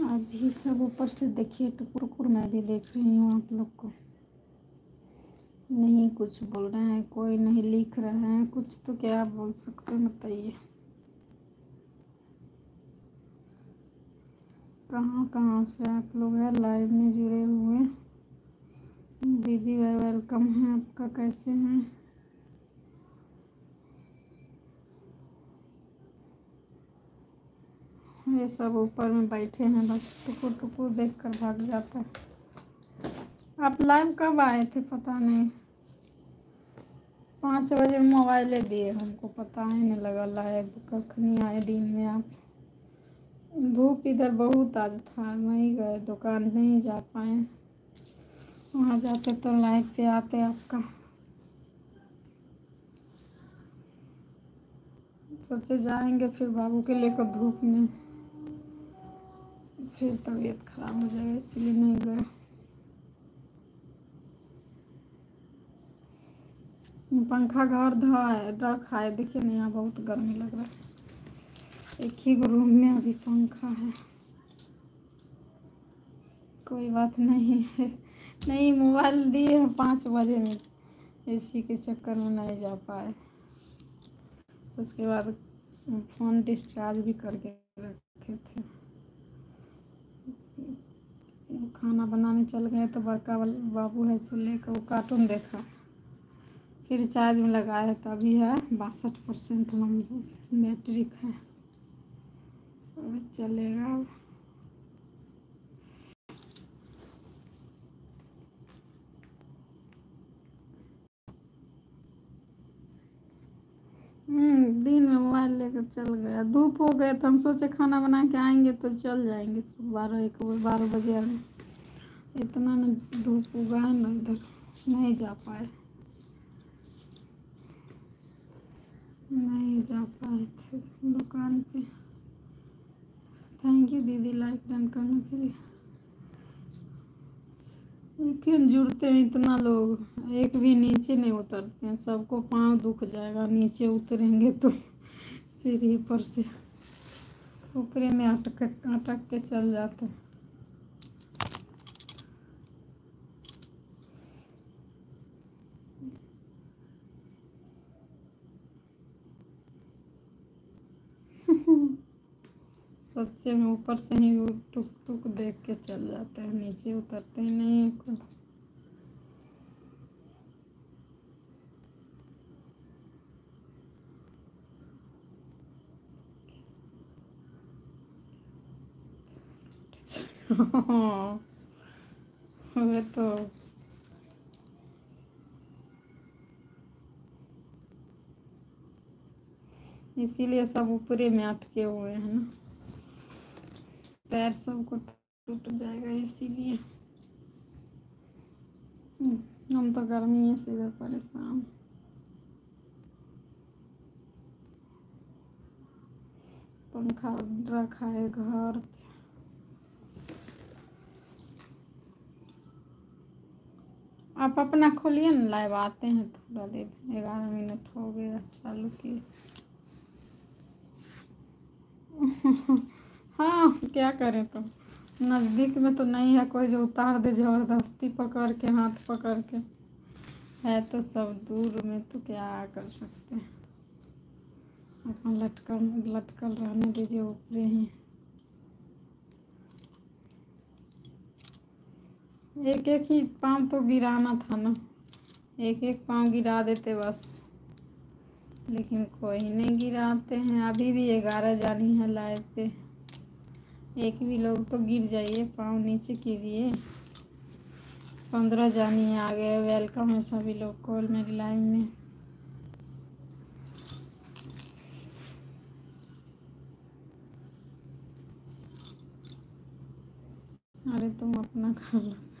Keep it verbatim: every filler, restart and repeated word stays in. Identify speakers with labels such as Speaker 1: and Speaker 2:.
Speaker 1: अभी सब ऊपर से देखिए टुकुर टुकुर मैं भी देख रही हूँ आप लोग को। नहीं कुछ बोल रहे हैं, कोई नहीं लिख रहे हैं कुछ, तो क्या बोल सकते हैं बताइए। कहाँ कहाँ से आप लोग हैं लाइव में जुड़े हुए। दीदी भाई वेलकम है आपका, कैसे हैं। ये सब ऊपर में बैठे हैं, बस टुकुर टुकुर देख कर भाग जाता है। आप लाइव कब आए थे पता नहीं। पाँच बजे मोबाइल दिए, हमको पता ही नहीं लगा लाइव कखनी आए दिन में आप। धूप इधर बहुत आज था, नहीं गए दुकान, नहीं जा पाए। वहाँ जाते तो लाइव पे आते आपका। सोचे जाएंगे फिर बाबू के लेकर धूप में, फिर तबीयत खराब हो जाएगा, इसलिए नहीं गए। पंखा घर धा है रखा है, देखिए ना यहाँ बहुत गर्मी लग रहा है। एक ही रूम में अभी पंखा है। कोई बात नहीं है। नहीं मोबाइल दिए हैं पाँच बजे में, इसी के चक्कर में नहीं जा पाए। उसके बाद फ़ोन डिस्चार्ज भी करके रखे थे। खाना बनाने चल गए तो बड़का बाबू है सो लेकर वो कार्टून देखा, फिर चार्ज में लगाया है, तभी है बासठ परसेंट बैटरी है, अभी चलेगा। दिन में मोबाइल लेकर चल गया, धूप हो गया तो हम सोचे खाना बना के आएंगे तो चल जाएंगे बारह एक बारह बजे में। इतना न धूप उगा है ना इधर, नहीं जा पाए, नहीं जा पाए थे दुकान पे। थैंक यू दीदी लाइक डन करने के लिए। लेकिन जुड़ते हैं इतना लोग, एक भी नीचे नहीं उतरते हैं, सबको पाँव दुख जाएगा नीचे उतरेंगे तो सीढ़ी पर से ऊपरे में अटक अटक के चल जाते हैं। सच्चे में ऊपर से ही वो टुक टुक देख के चल जाते हैं, नीचे उतरते ही नहीं है कोई। वे तो इसीलिए सब ऊपरे में अटके हुए हैं ना, पैर सबको टूट जाएगा इसीलिए। हम तो गर्मी से इधर परेशान। पंखा रखा है घर पे। आप अपना खोलिए ना, लाइव आते हैं थोड़ा देर, ग्यारह मिनट हो गया चालू किए। हाँ क्या करें, तो नज़दीक में तो नहीं है कोई जो उतार दे ज़बरदस्ती पकड़ के, हाथ पकड़ के। है तो सब दूर में, तो क्या कर सकते हैं। अपन लटकल लटकल रहने दीजिए ऊपरे ही। एक एक ही पाँव तो गिराना था ना, एक एक पाँव गिरा देते बस, लेकिन कोई नहीं गिराते हैं। अभी भी ग्यारह जानी है लाइव पे, एक भी लोग तो गिर जाइए, पाँव नीचे कीजिए। पंद्रह जानी आ गए, वेलकम है सभी लोग को मेरी लाइव में। अरे तुम अपना कर लो।